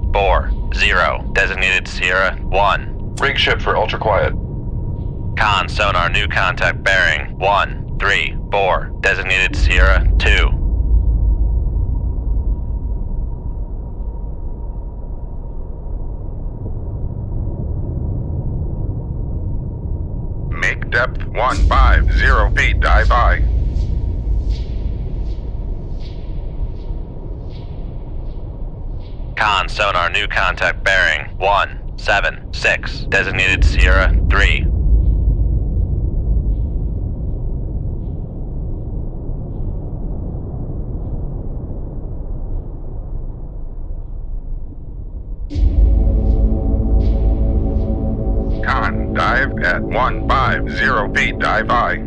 340. Designated Sierra 1. Rig ship for ultra quiet. Con sonar new contact bearing 134. Designated Sierra 2. Make depth 150 feet, dive by. Con sonar new contact bearing 176. Designated Sierra 3. Con, dive at 150 feet, dive by.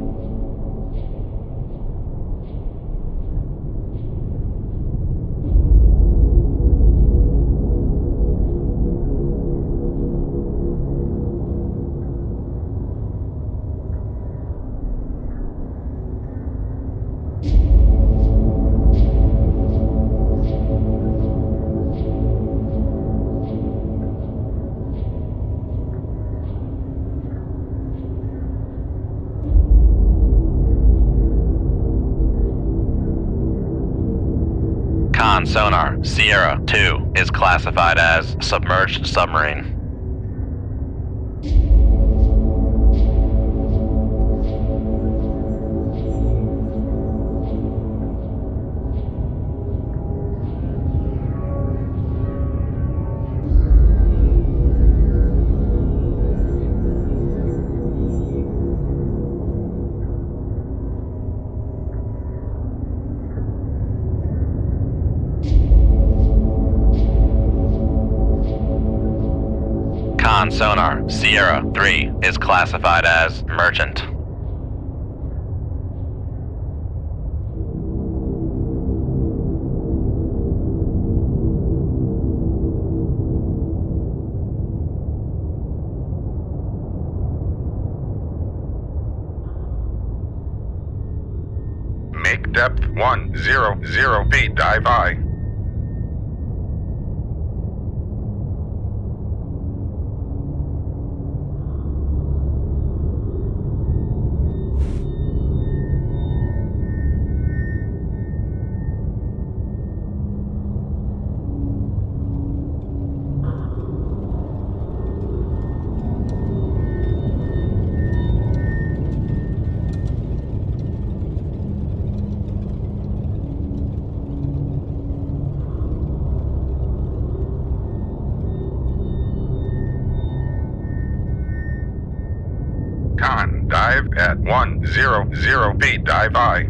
Con sonar Sierra 2 is classified as submerged submarine. Con sonar Sierra 3 is classified as merchant. Make depth 100 feet, dive by. Con, dive at 100 feet, dive by.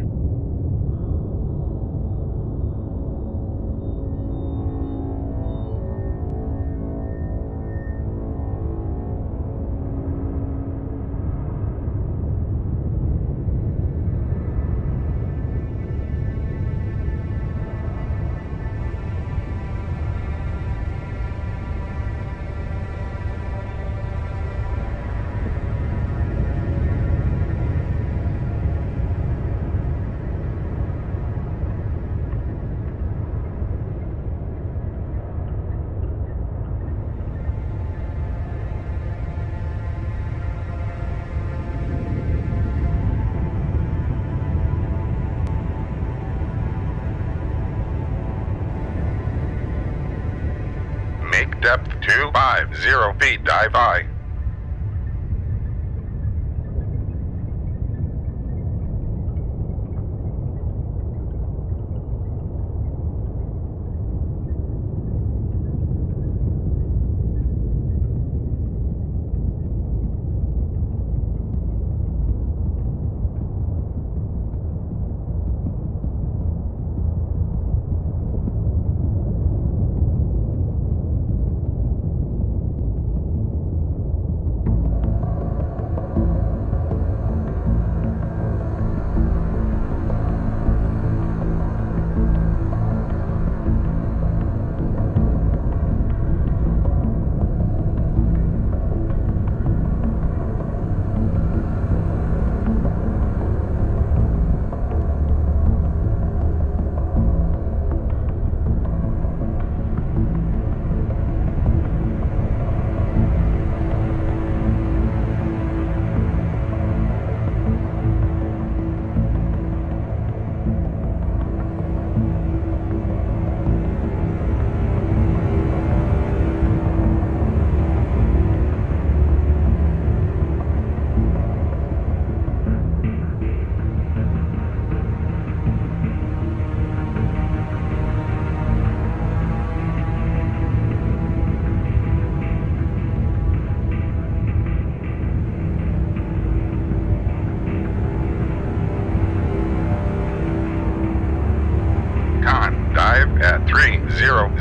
Make depth 250 feet, dive by.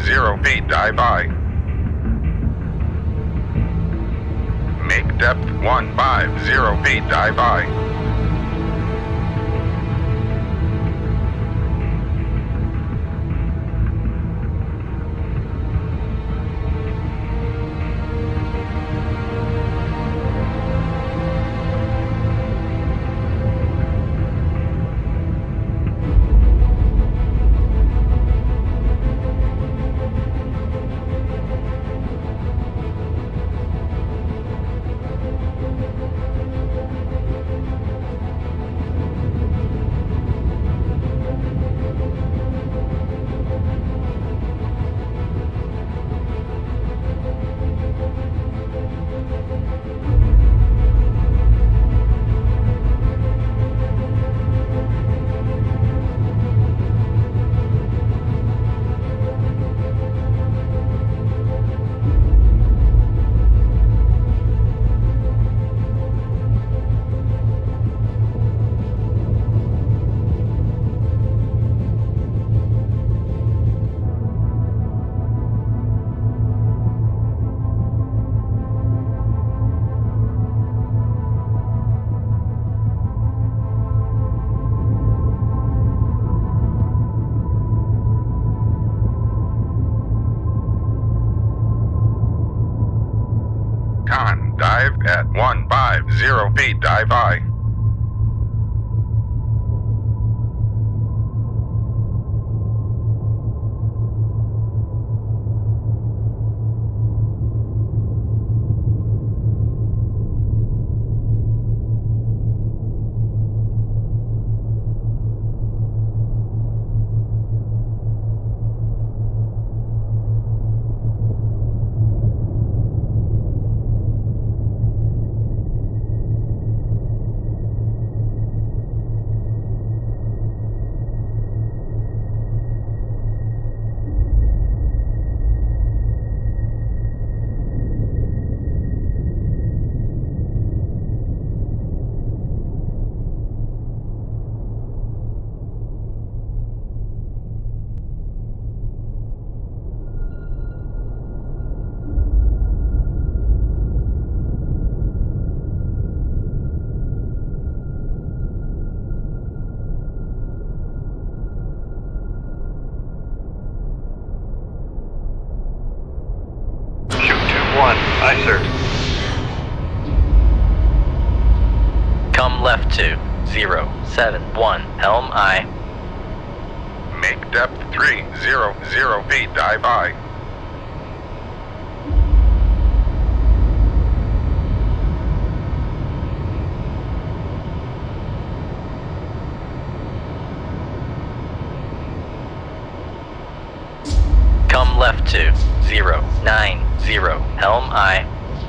0 feet dive by. Make depth 150 feet dive by. Dive at 150 feet dive by. Aye, sir. Come left to 071 Helm I. Make depth 300 feet dive by. Come left to 090 Helm I.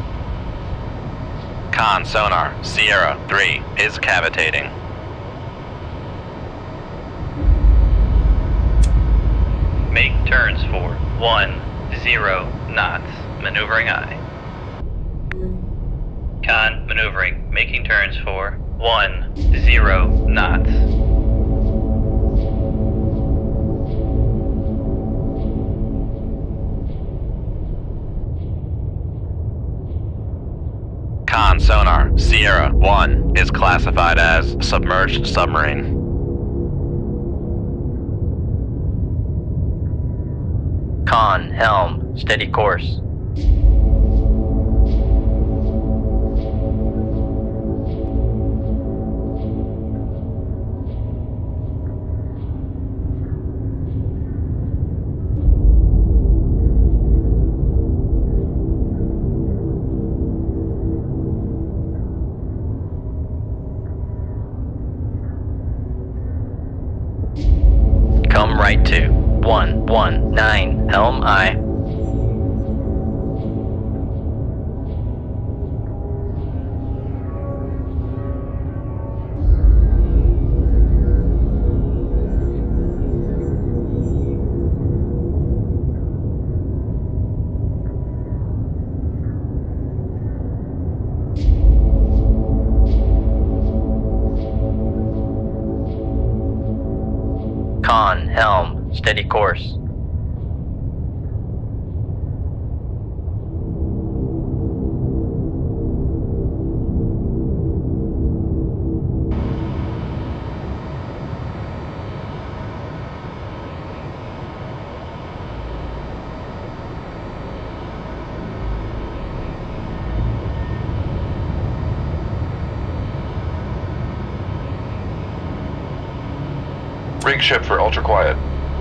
Con sonar Sierra 3 is cavitating. Make turns for 10 knots. Maneuvering I. Con maneuvering, making turns for 10 knots. Con sonar Sierra 1 is classified as submerged submarine. Con helm, steady course. Come right to 119 Helm I. Con helm, steady course. Rig ship for ultra quiet.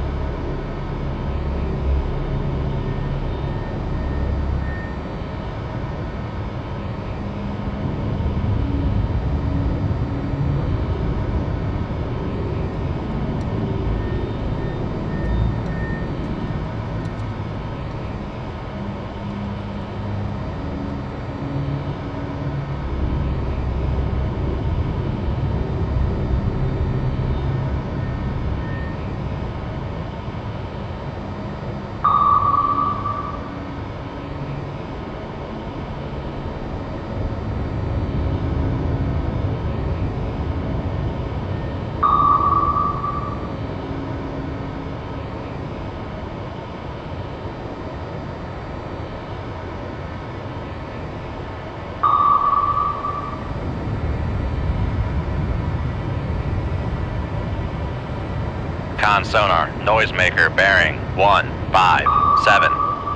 Con sonar, noisemaker bearing 157.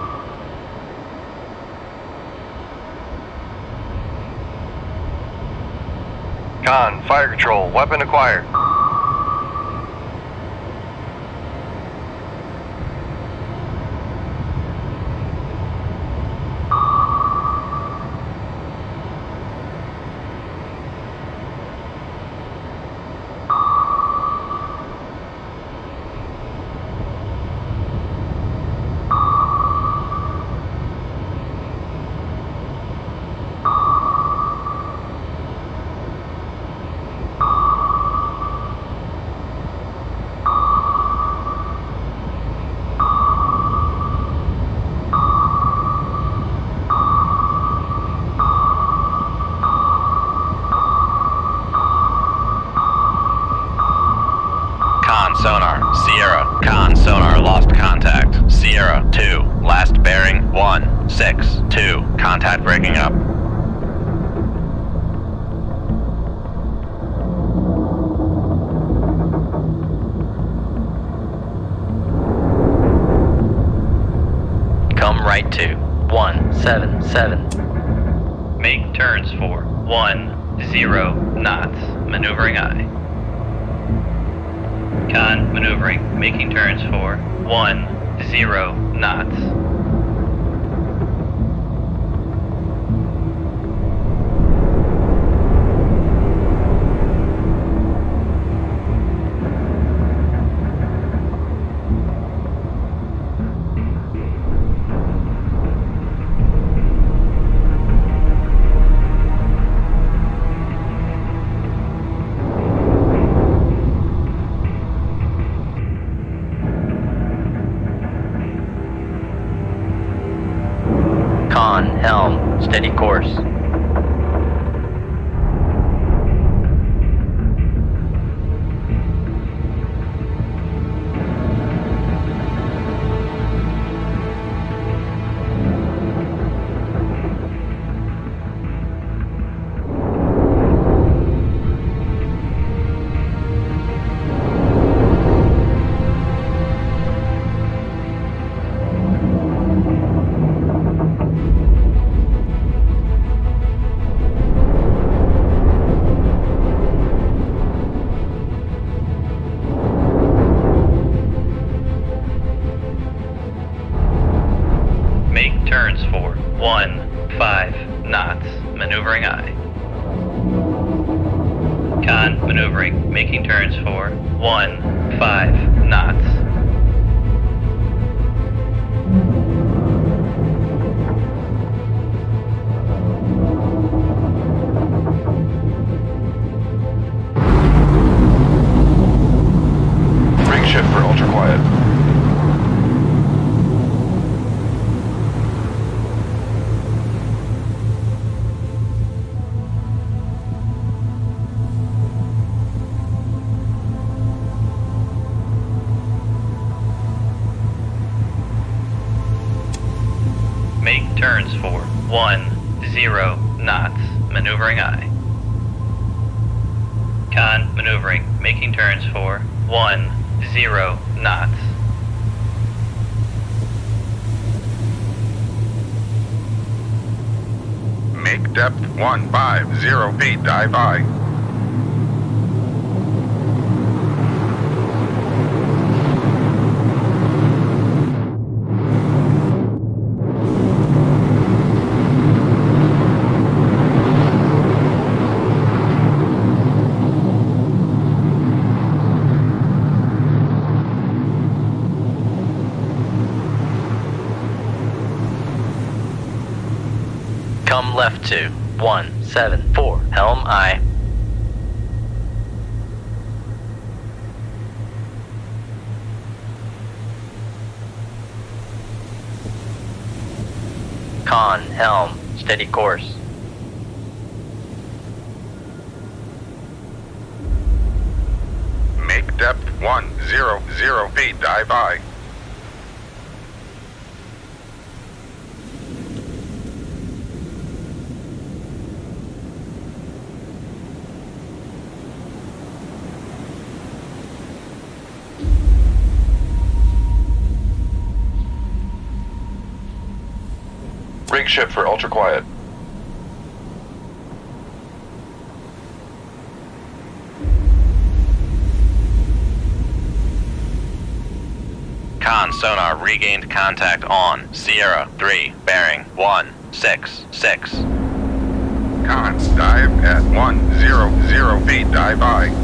Con, fire control, weapon acquired. Sonar, Sierra, Con sonar lost contact. Sierra 2, last bearing 162, contact breaking up. Come right to 177. Make turns for 10 knots, maneuvering aye. Con maneuvering, making turns for 10 knots. Con, helm, steady course. Turns for 15 knots, maneuvering aye. Con maneuvering, making turns for 15 knots. Rig shift for ultra quiet. Make turns for 10 knots, maneuvering aye. Con maneuvering, making turns for 10 knots. Make depth 150 feet, dive aye. Come left to 174, helm aye. Con, helm, steady course. Make depth 100 feet, dive aye. Rig ship for ultra quiet. Con sonar regained contact on Sierra 3, bearing 166. Cons, dive at 100 feet, dive aye.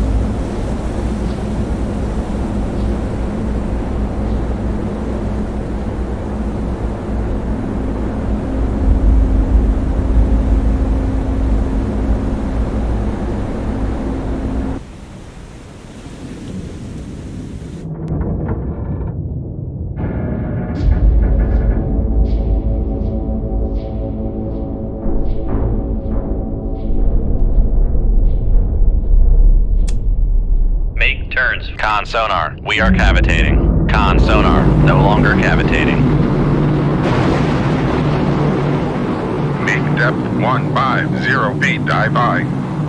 Con sonar, we are cavitating. Con sonar, no longer cavitating. Make depth 150 feet, dive aye.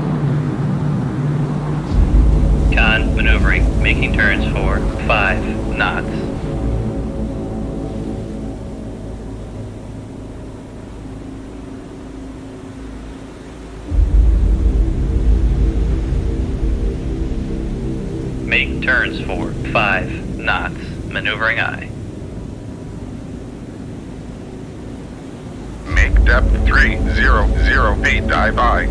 Con maneuvering, making turns for 5 knots. Make turns for 5 knots, maneuvering aye. Make depth 300 feet, dive aye.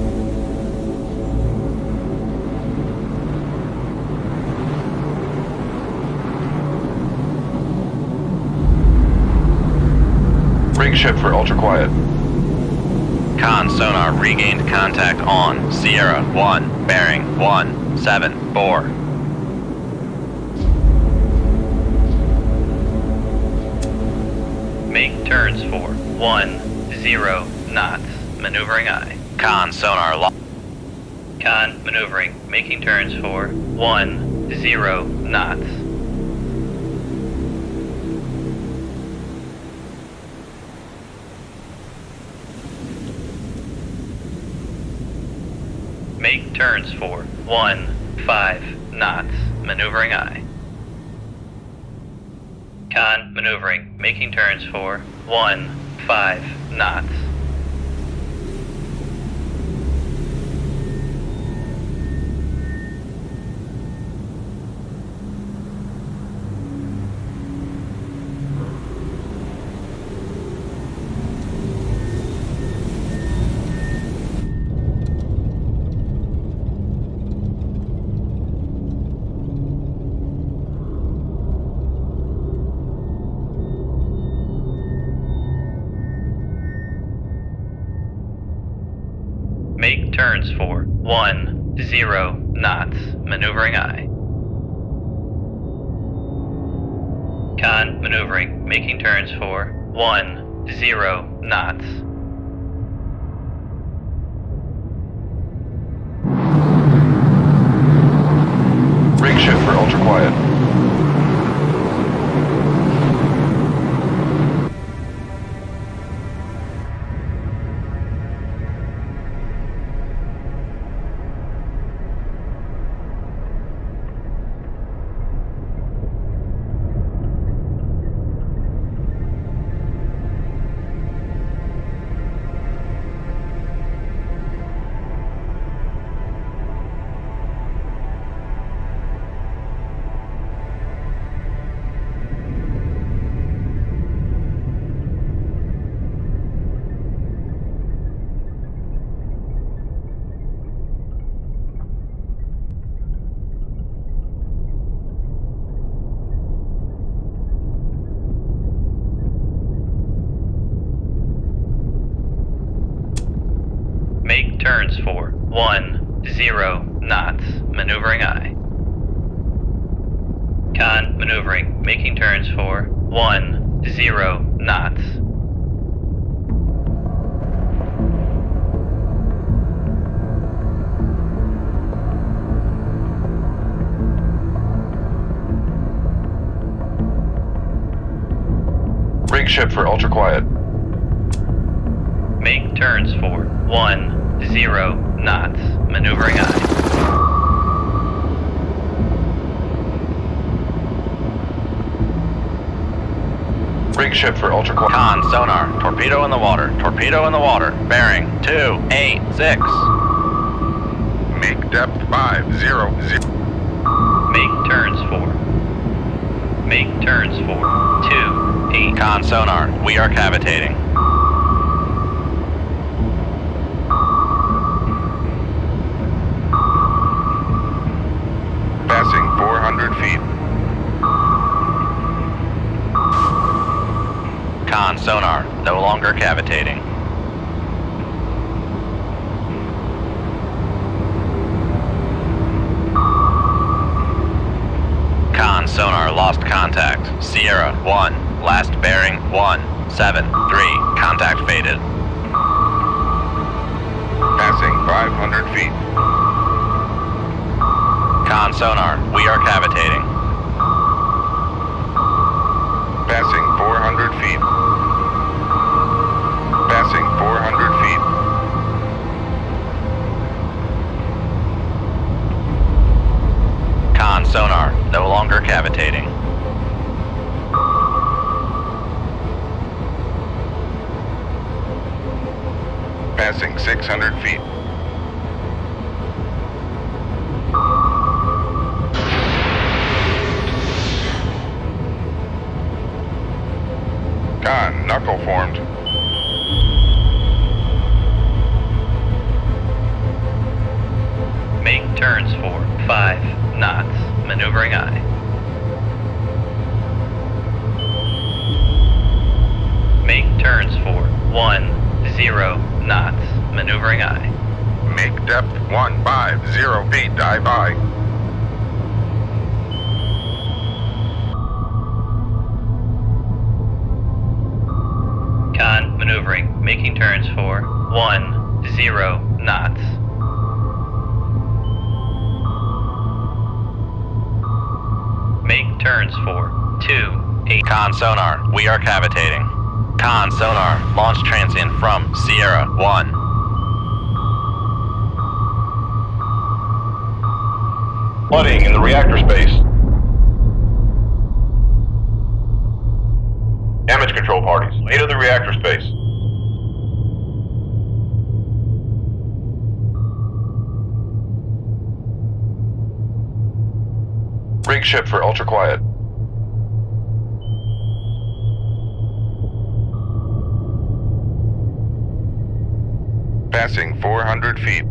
Rig ship for ultra quiet. Con sonar regained contact on Sierra 1, bearing 174. Make turns for 10 knots, maneuvering aye. Con sonar lost. Con maneuvering, making turns for 10 knots. Make turns for 15 knots, maneuvering aye. Con maneuvering, making turns for 15 knots. Make turns for 10 knots, maneuvering aye. Con maneuvering, making turns for 10 knots. Rig ship for ultra quiet. turns for 10 knots, maneuvering aye. Con maneuvering, making turns for 10 knots. Rig ship for ultra quiet. Make turns for 10 knots, maneuvering aye. Rig ship for ultra quiet. Con, sonar, torpedo in the water, bearing 286. Make depth 500. Make turns for 28. Con, sonar, we are cavitating. Passing 400 feet. Con, sonar, no longer cavitating. Con, sonar, lost contact. Sierra 1, last bearing 173. Contact faded. Passing 500 feet. Con, sonar, we are cavitating. Passing 400 feet. Passing 400 feet. Con, sonar, no longer cavitating. Passing 600 feet. Con, knuckle formed. Make turns for 5 knots, maneuvering aye. Make turns for 10 knots, maneuvering aye. Make depth 150 feet. Dive aye. Con maneuvering, making turns for 10 knots. Make turns for 28. Con, sonar, we are cavitating. Con, sonar, launch transient from Sierra 1. Flooding in the reactor space. Damage control parties. Into the reactor space. Rig ship for ultra quiet. Passing 400 feet.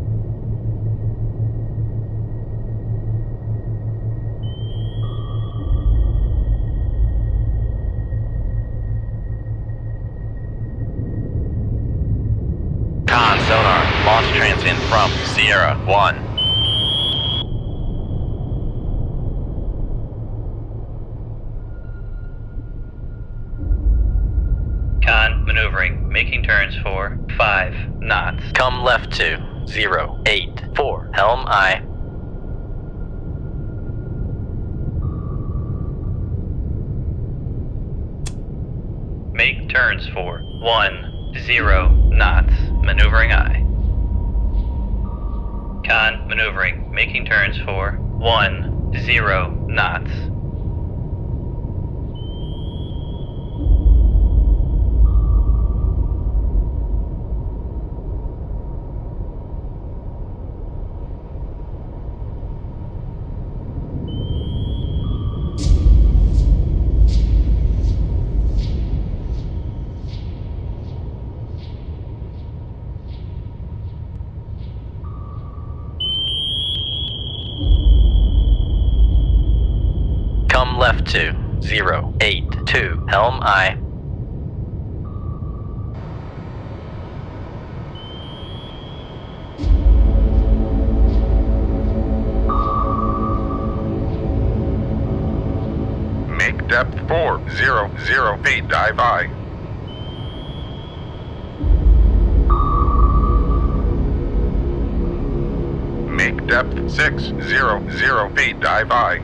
Con, sonar, launch transient from Sierra 1. Con maneuvering, making turns for 5 knots. Come left to 084. Helm aye. Make turns for 10 knots, maneuvering aye. Con maneuvering, making turns for 10 knots. Come left to 082. Helm aye. depth 400 feet, dive I. Make depth 600 feet, dive I.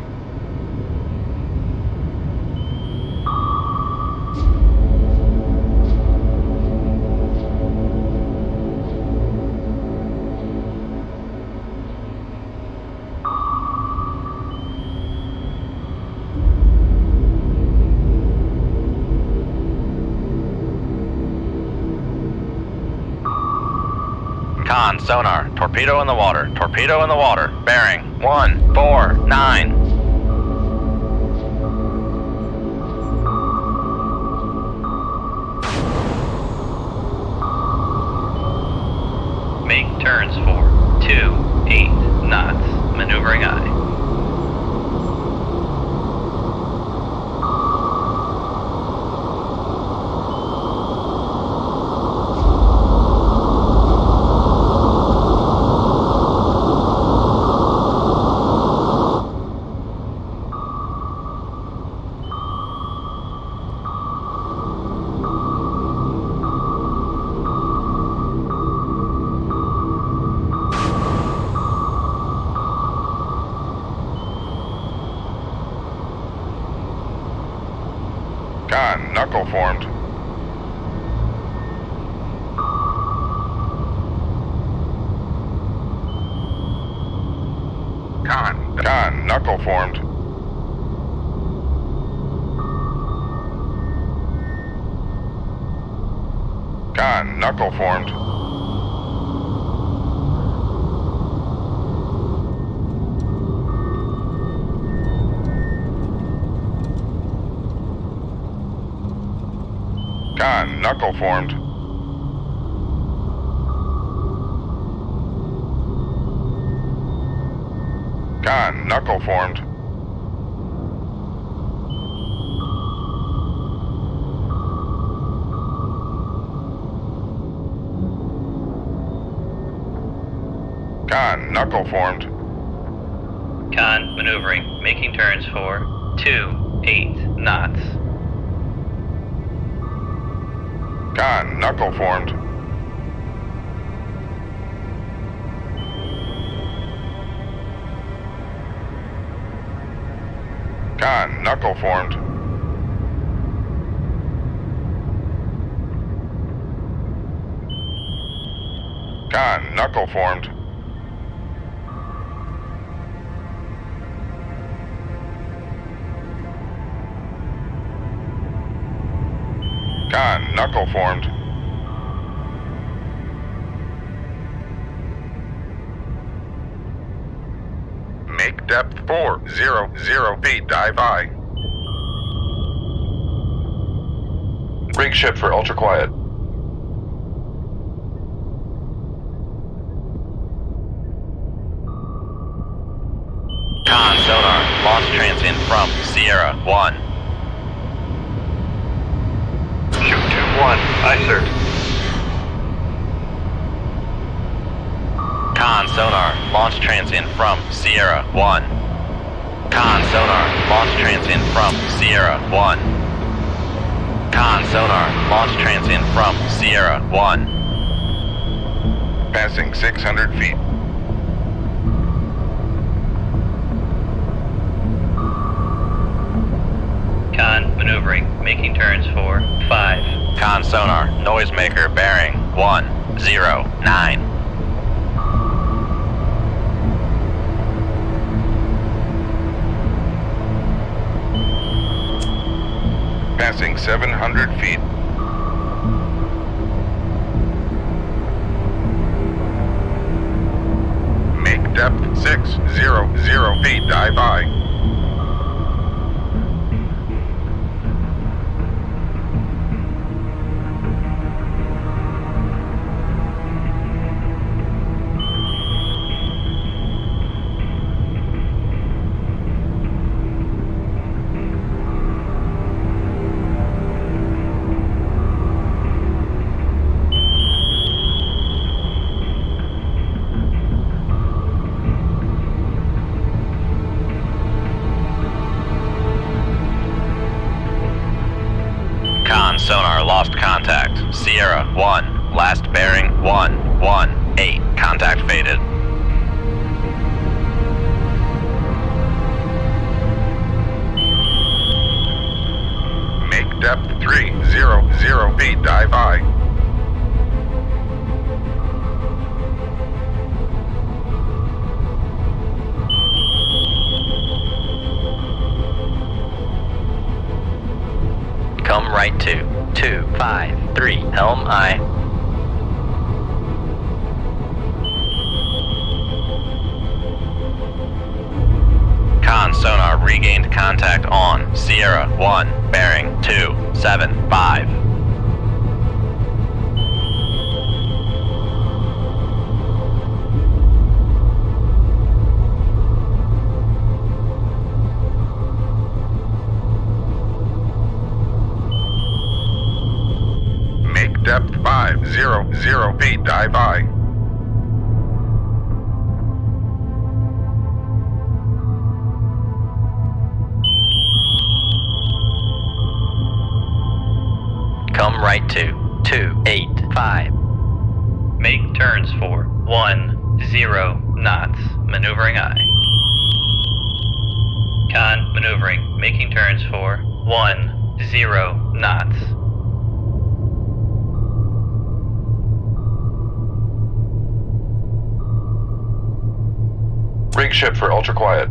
Con, sonar, torpedo in the water, bearing 149. Make turns for 28 knots, maneuvering I. Con, knuckle formed. Con, knuckle formed. Con, knuckle formed. Con, knuckle formed. Con, knuckle formed. Con, knuckle formed. Con, maneuvering, making turns for 28 knots. Con, knuckle formed. Con, knuckle formed. Con, knuckle formed. Con, knuckle formed. Make depth 400 feet, dive I. Rig ship for ultra quiet. Con, sonar, launch transient from Sierra 1. Shoot 2-1. Aye, sir. Con, sonar, launch transient from Sierra 1. Con, sonar, launch transient from Sierra 1. Con, sonar, launch transient from Sierra 1. Passing 600 feet. Con, maneuvering, making turns for 5. Con, sonar, noisemaker, bearing 109. Passing 700 feet. Make depth 600 feet, dive I. Sierra 1. Last bearing 118. Contact faded. Make depth 300 feet, dive I. Come right to 253 Helm I. Con sonar regained contact on Sierra 1, bearing 275. Make depth 500 feet, dive I. Come right to 285. Make turns for 10 knots. Maneuvering I. Con maneuvering. Making turns for 10 knots. Rig ship for ultra quiet.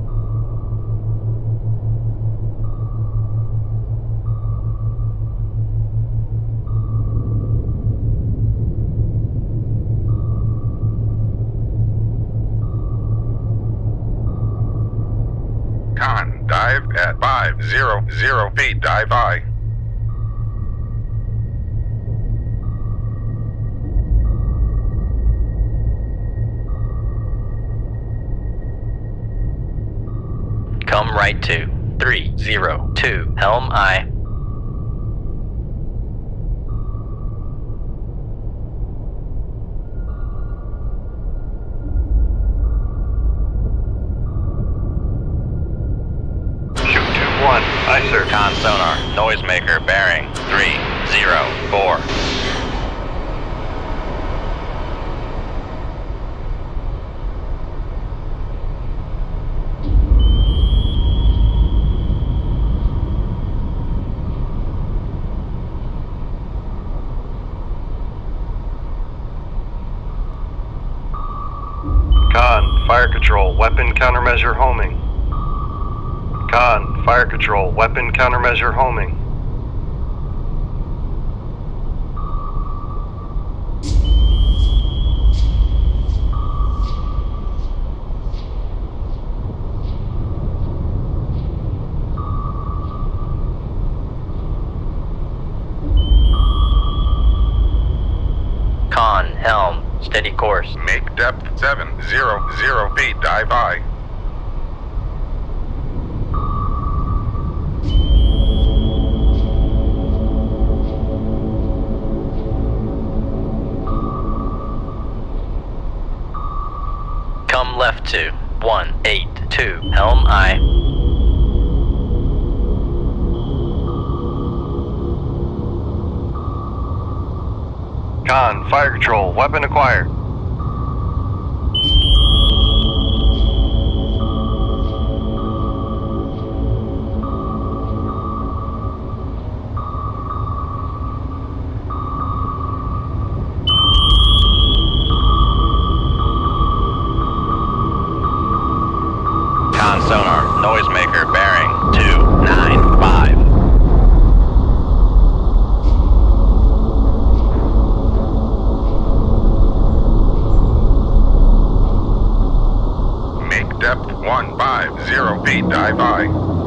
Con, dive at 500 feet, dive I. Come right to 302 Helm I. Shoot 2-1. Aye, sir. Con sonar noisemaker bearing 304. Con, fire control, weapon countermeasure homing. Con, fire control, weapon countermeasure homing. Con helm steady course. Make depth 700 feet, dive I. Come left to 182 Helm I. Con, fire control, weapon acquired. Con sonar noisemaker bearing 295. Make depth 150 feet, dive I.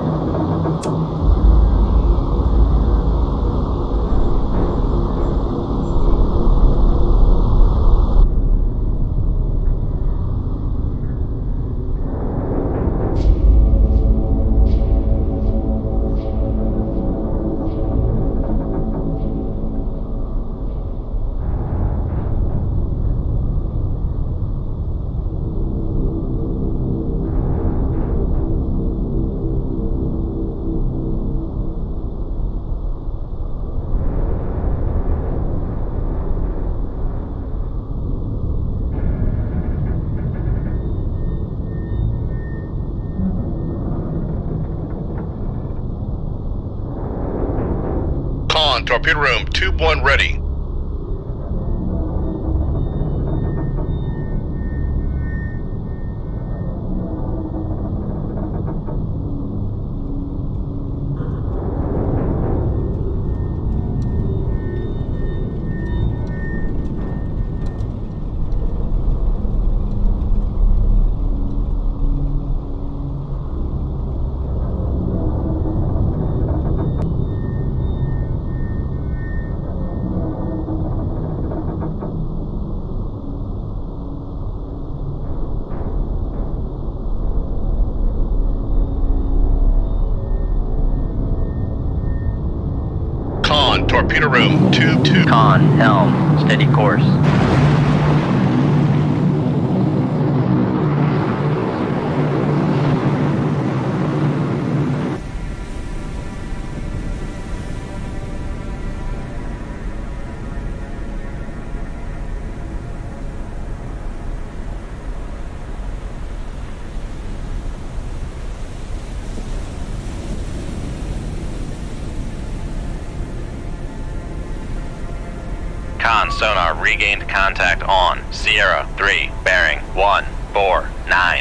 torpedo room, tube 1 ready. Torpedo room, tube 2. Con, helm, steady course. Con sonar regained contact on Sierra 3, bearing 149.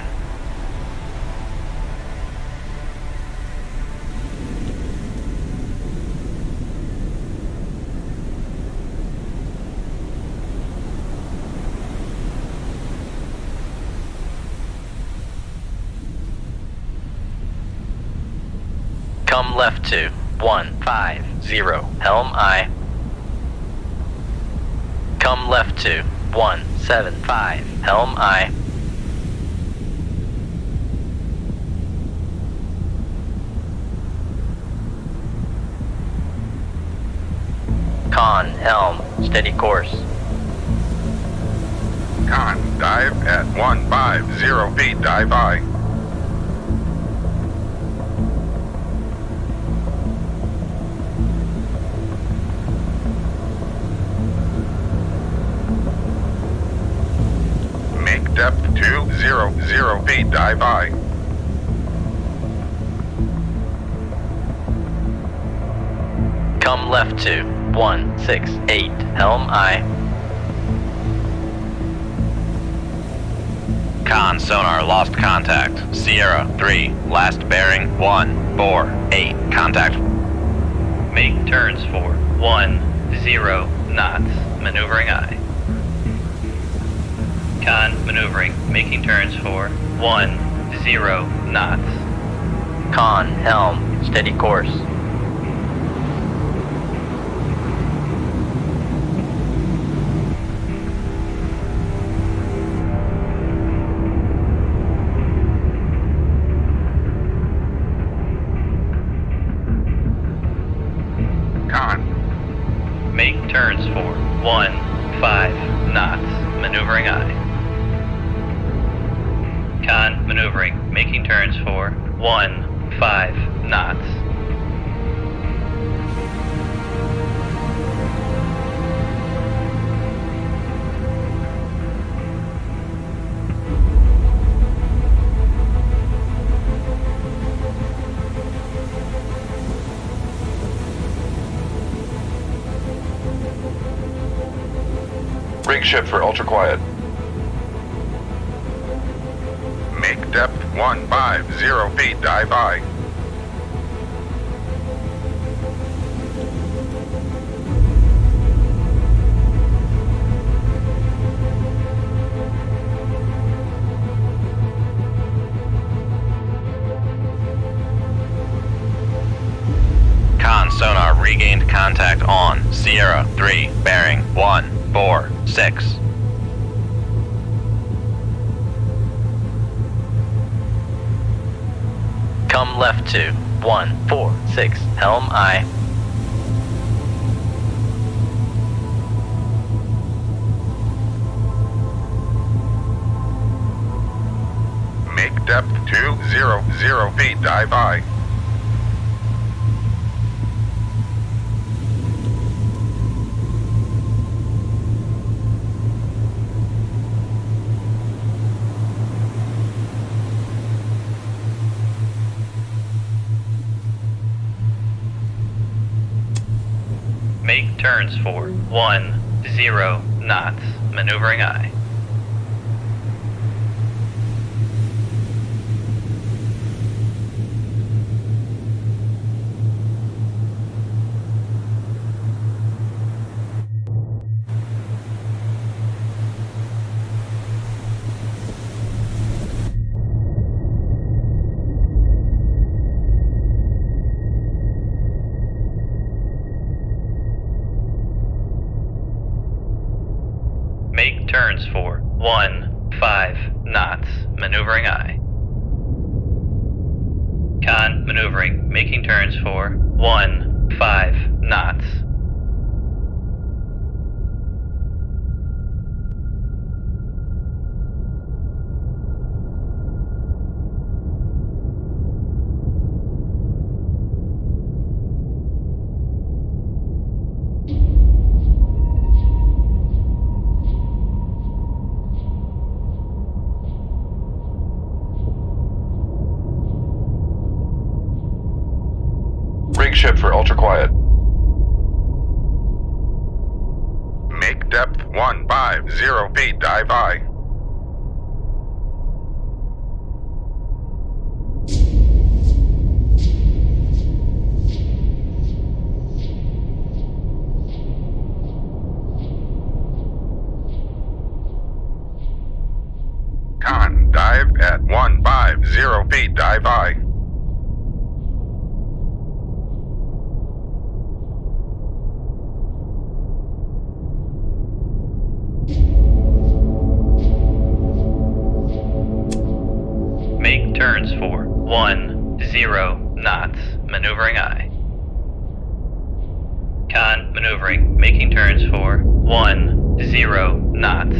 Come left to 150, helm aye. Come left to 175, helm aye. Con, helm, steady course. Con, dive at 150 feet, dive aye. Make depth 200 feet, dive aye. Come left to 168, helm aye. Con sonar lost contact. Sierra 3, last bearing 148, contact. Make turns for 10 knots, maneuvering aye. Con, maneuvering, making turns for 10 knots. Con, helm, steady course. Con, Make turns for 15 knots, maneuvering aye. Con, maneuvering, making turns for 15 knots. rig ship for ultra quiet. Make depth 150 feet, dive aye. Sonar regained contact on Sierra 3, bearing 146. Come left to 146, helm aye. Make depth 200 feet, dive aye. Make turns for 10 knots. Maneuvering aye. Make turns for 15 knots. Maneuvering aye. Con maneuvering, making turns for 15 knots. Rig ship for ultra quiet. Make depth 150 feet, dive aye. Con, dive at 150 feet, dive aye. Make turns for 10 knots. Maneuvering aye. Con maneuvering, making turns for 10 knots.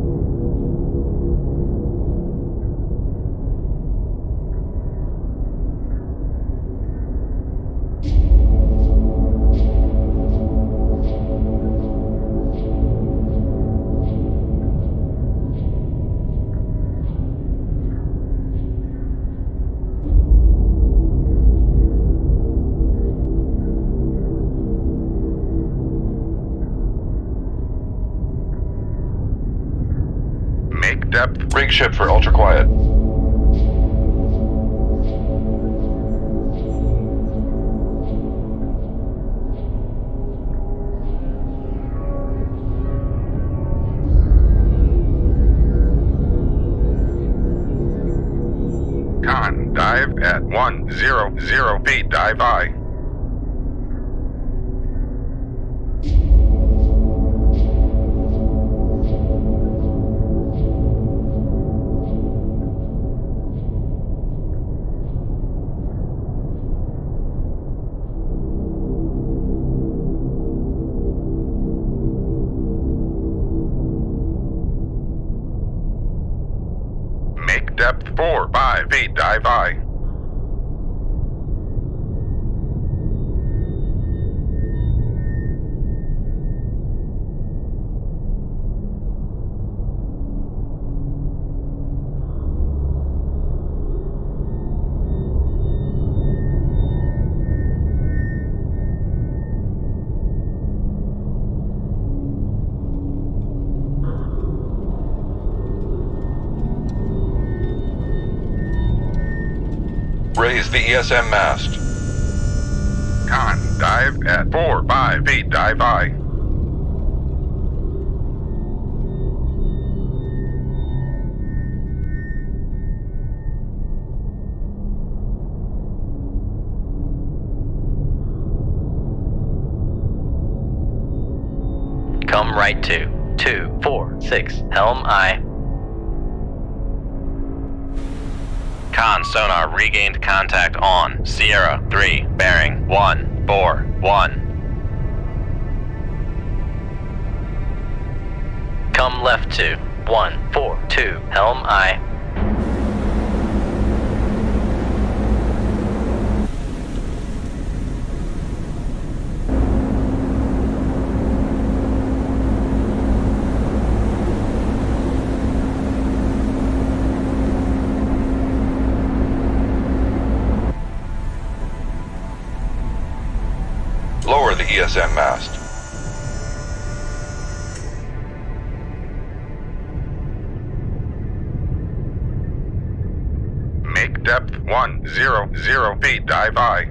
Make depth. Rig ship for ultra quiet. Con, dive at 100 feet, dive aye. Make depth 5 feet, dive aye. Raise the ESM mast. Con, dive at 5 feet, dive aye. Come right to 246, helm aye. Con sonar regained contact on Sierra 3, bearing 141. Come left to 142, helm aye. Lower the ESM mast. depth 100 feet, dive I.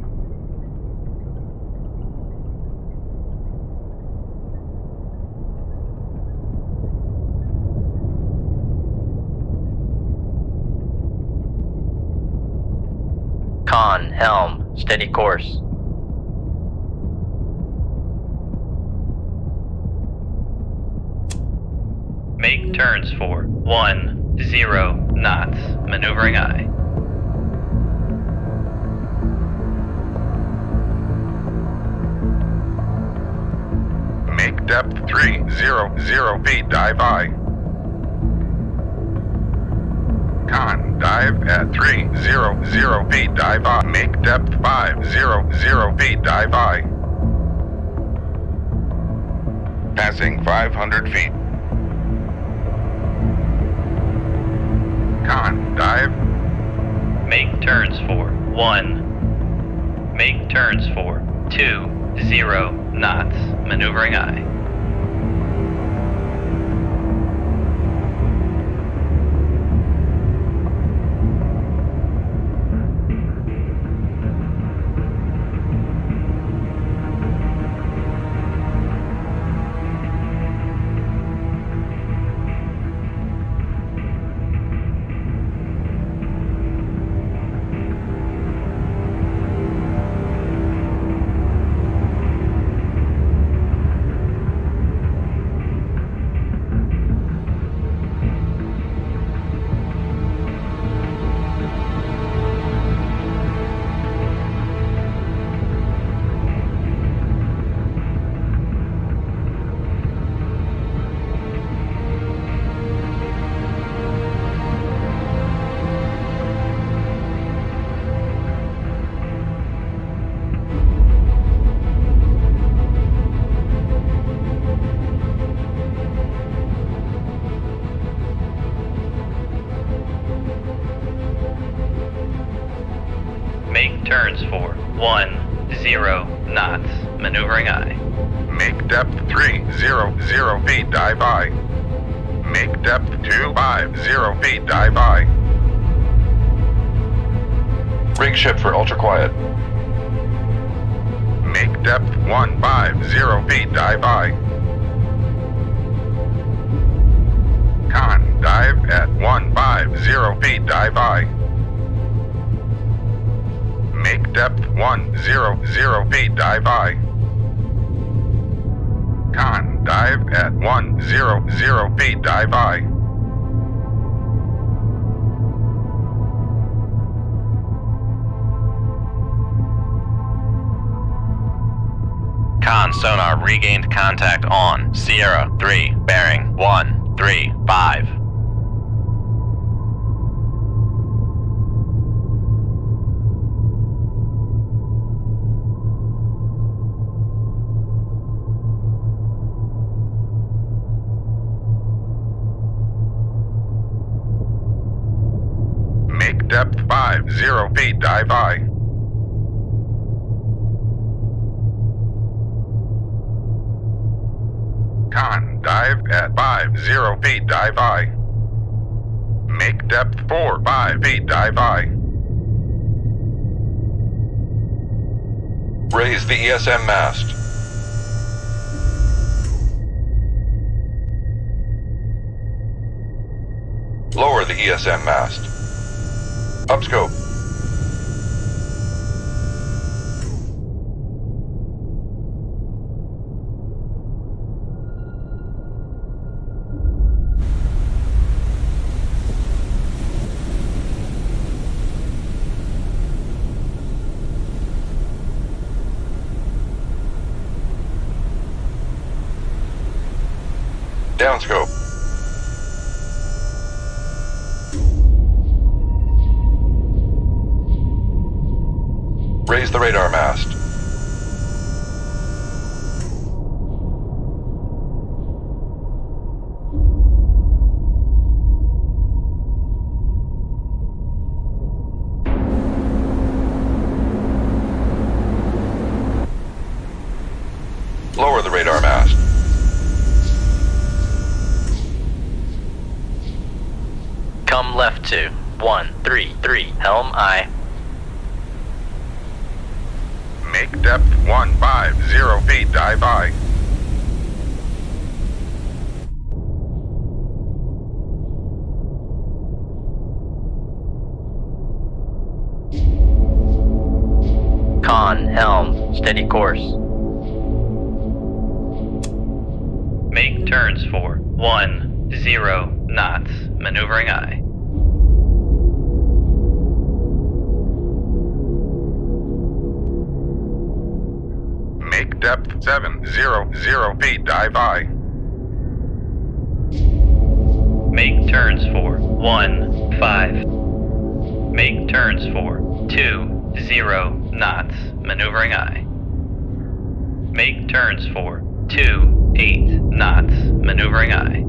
Con, helm, steady course. Make turns for 10 knots, maneuvering I. Make depth 300 feet, dive I. Con, dive at 300 feet, dive I. Make depth 500 feet, dive I. Passing 500 feet. Con, dive. Make turns for 1. Make turns for 20 knots, maneuvering I. Make turns for 10 knots, maneuvering I. Make depth 300 feet, dive I. Make depth 250 feet, dive I. Rig ship for ultra quiet. Make depth 150 feet, dive I. Con, dive at 150 feet, dive I. Make depth 100 feet, dive I. Con, dive at 100 feet, dive I. Con sonar regained contact on Sierra 3, bearing 135. Make depth 50 feet, dive I. Con, dive at 50 feet, dive I. Make depth 45 feet, dive I. Raise the ESM mast. Lower the ESM mast. Upscope. Downscope. Raise the radar mast. Lower the radar mast. Come left to 13. 3, helm aye. Make depth 150 feet, dive aye. Con, helm, steady course. Make turns for 10 knots, maneuvering aye. Make depth 700 feet, dive aye. Make turns for 15. Make turns for 20 knots, maneuvering aye. Make turns for 28 knots, maneuvering aye.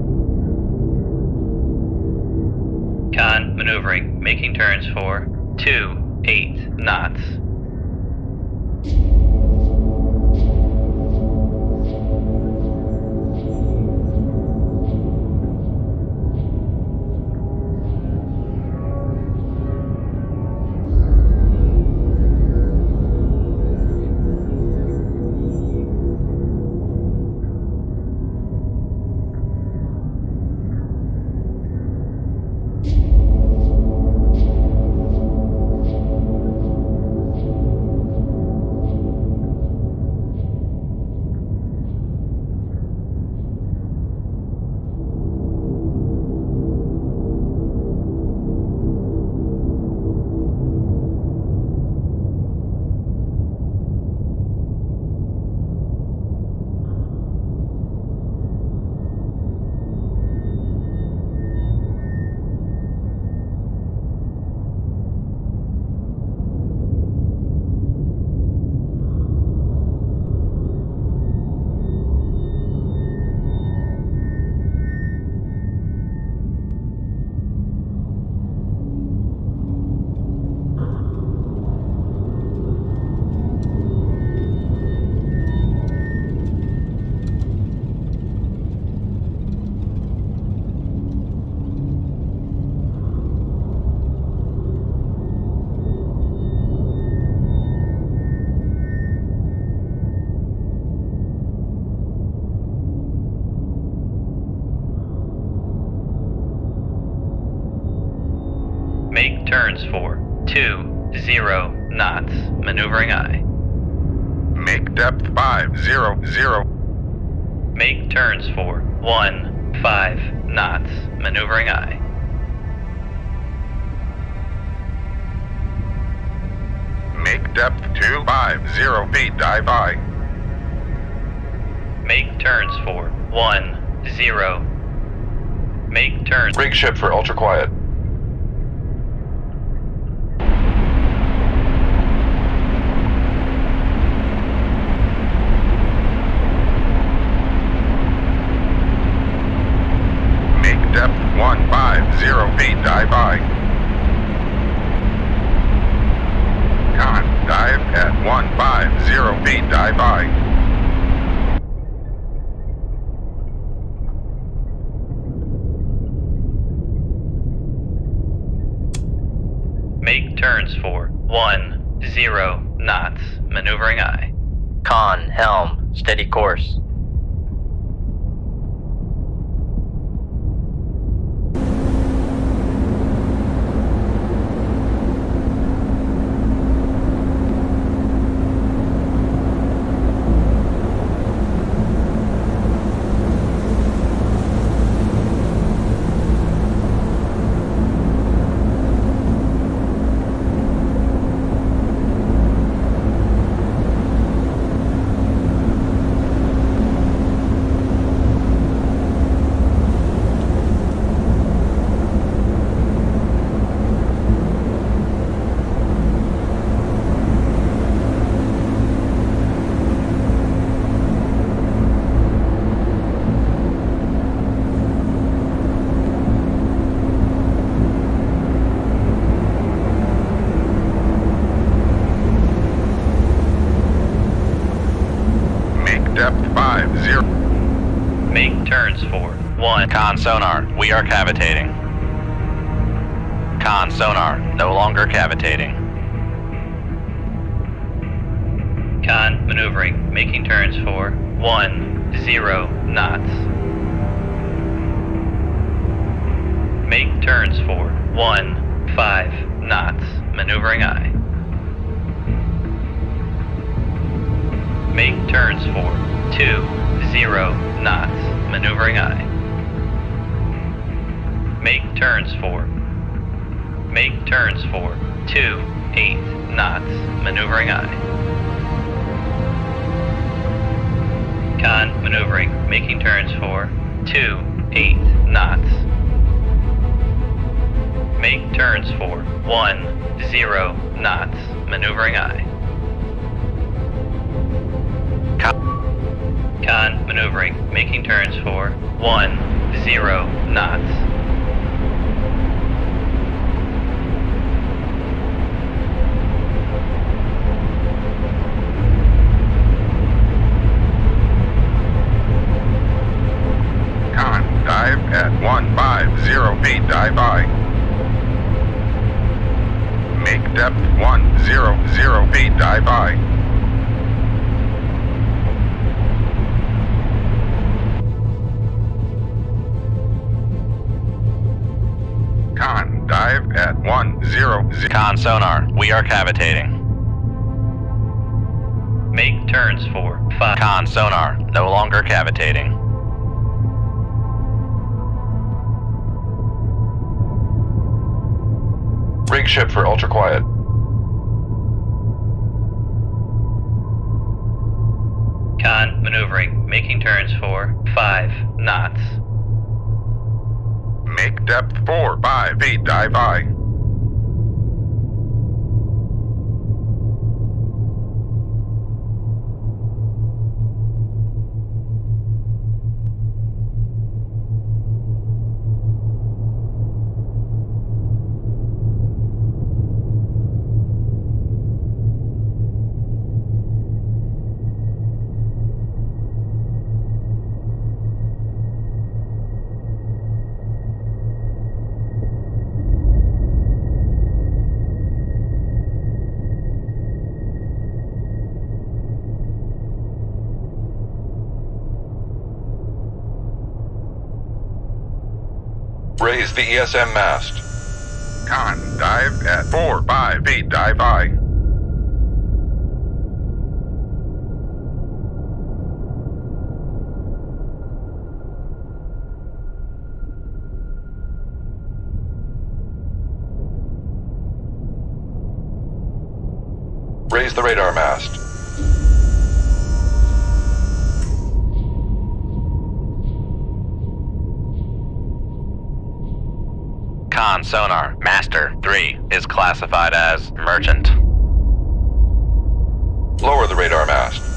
Con, maneuvering, making turns for 28 knots. Make turns for 20 knots, maneuvering aye. Make depth 500. Make turns for 15 knots, maneuvering aye. Make depth 250 feet, dive aye. Make turns for 10. Make turns. Rig ship for ultra quiet. Make depth 150 feet, dive aye. Con, dive at 150 feet, dive aye. Make turns for 10 knots, maneuvering aye. Con, helm, steady course. Depth 50. Make turns for 1. Con sonar, we are cavitating. Con sonar, no longer cavitating. Con maneuvering, making turns for 10 knots. Make turns for 15 knots, maneuvering aye. Make turns for 20 knots, maneuvering aye. Make turns for 28 knots, maneuvering aye. Con maneuvering, making turns for 28 knots. Make turns for 10 knots, maneuvering aye. Con maneuvering, making turns for 10 knots. Con, dive at 150 feet, dive by. Make depth 100 feet, dive by. Con, dive at 100. Con sonar, we are cavitating. Make turns for 5. Con sonar, no longer cavitating. Rig ship for ultra quiet. Con maneuvering, making turns for 5 knots. Make depth 5 feet, dive by. Raise the ESM mast. Con, dive at 5 feet, dive by. Raise the radar mast. Con sonar, Master 3 is classified as merchant. Lower the radar mast.